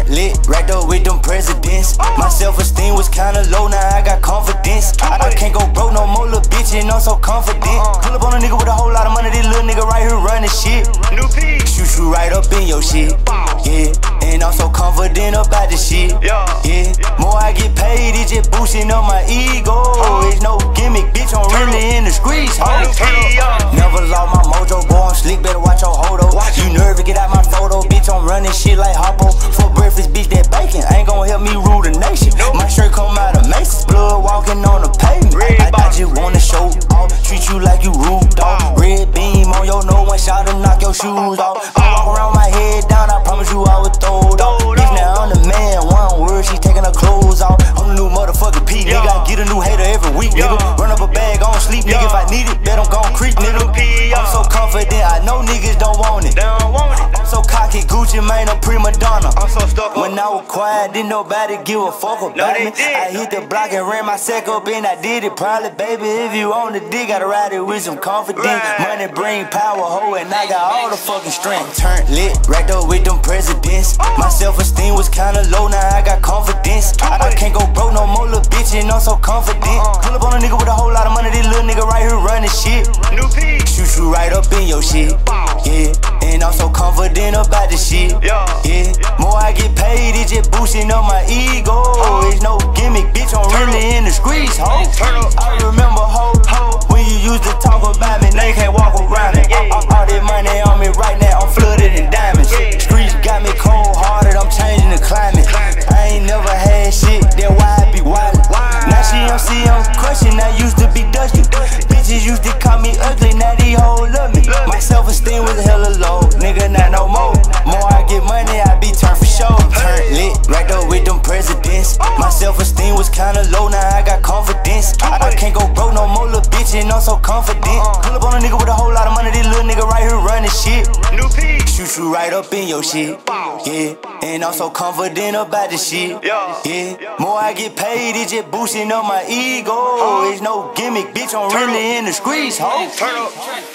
turned lit, racked up with them presidents. My self-esteem was kinda low, now I got confidence. I can't go broke no more, little bitch, and I'm so confident. Pull up on a nigga with a whole lot of money, this little nigga right here running shit. Shoot you right up in your shit, yeah. And I'm so confident about this shit, yeah. More I get paid, it just boosting up my ego. It's no gimmick, bitch, I'm really in the streets, ho. Never lost my mojo, boy, I'm slick, better watch your hodo. You nervous, get out my photo, bitch, I'm running shit like Hoppo. For breakfast, bitch, that bacon ain't gon' help me rule the nation. My shirt come out of Macy's, blood walking on the pavement. I just wanna show off, treat you like you rude, dog. Red beam on your nose, one shot and knock your shoes off. I walk around my head down, I promise you I would throw it off. Bitch, now I'm the man, one word, she taking her clothes off. I'm the new motherfucking P, nigga, I get a new hater every week, nigga. Run up a bag, on sleep, nigga, if I need it, bet I'm gon' creep, nigga. I'm so confident, I know niggas don't want it. I'm so cocky, Gucci, man, a prima donna. I'm so stuck up. When I was quiet, didn't nobody give a fuck about me. I hit the block and ran my sack up and I did it. Probably, baby, if you on the dick, gotta ride it with some confidence. Money bring power, ho, and I got all the fucking strength. Turned lit, racked up with them presidents. My self-esteem was kinda low, now I got confidence. I can't go broke no more, little bitch, and I'm so confident. Pull up on a nigga with a whole lot of money, this little nigga right here running shit. Shoot you right up in your shit, yeah. And I'm so confident about this shit, yeah. More I get paid, it just boosting up my ego. It's no gimmick, bitch, I'm really in the streets, ho. I remember, ho, when you used to talk about me, now you can't walk around me. All this money on me right now, I'm flooded in diamonds. Streets got me cold-hearted, I'm changing the climate. I ain't never had shit, that's why I be wildin'. Now she I'm crushing, I used to be dusty. Bitches used to call me ugly, now these hoes love me. My self-esteem was hella low, nigga, not no more. More I get money, I be turned for show. Turned lit, racked up with them presidents. My self-esteem was kinda low, now I got confidence. I can't go broke no more, little bitch, and I'm so confident. Pull up on a nigga with a whole lot of money, this little nigga right here running shit. Shoot you right up in your shit, yeah. And I'm so confident about this shit, yeah. More I get paid, it just boosting up my ego. It's no gimmick, bitch, I'm really in the streets, ho.